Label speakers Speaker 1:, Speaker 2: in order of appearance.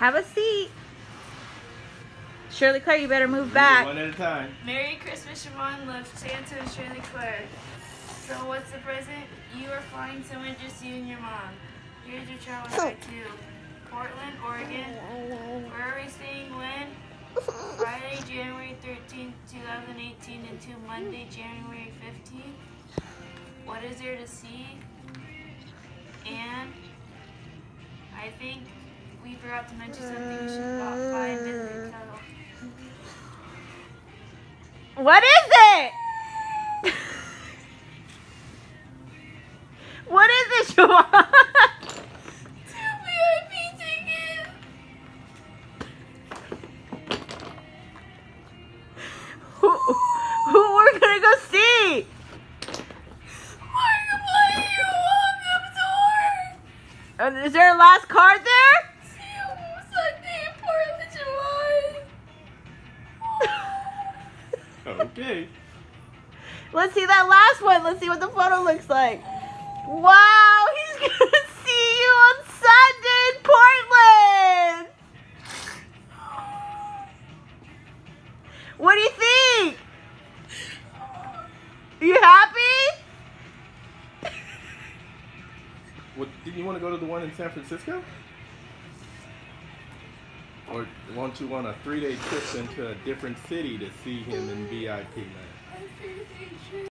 Speaker 1: Have a seat. Shirley Claire, you better move
Speaker 2: Read it
Speaker 1: back.
Speaker 2: one at a time.
Speaker 3: Merry Christmas, Siobhan. Love, Santa and Shirley Claire. So what's the present? You are flying somewhere, just you and your mom. Here's your travel guide to Portland, Oregon. Where are we staying when? Friday, January 13th, 2018 until Monday, January 15th. What is there to see? And I think we forgot to mention something we should stop by and visit the hotel.
Speaker 1: What is it? What is it, Siobhan?
Speaker 3: Two VIP tickets!
Speaker 1: Who we're gonna go see?
Speaker 3: Markiplier, welcome to
Speaker 1: Is there a last card there?
Speaker 3: Sunday in Portland, July.
Speaker 2: Okay.
Speaker 1: Let's see that last one. Let's see what the photo looks like. Wow, he's gonna see you on Sunday in Portland. What do you think? Are you happy?
Speaker 2: What, didn't you want to go to the one in San Francisco? Or want you on a 3-day trip into a different city to see him in VIP land?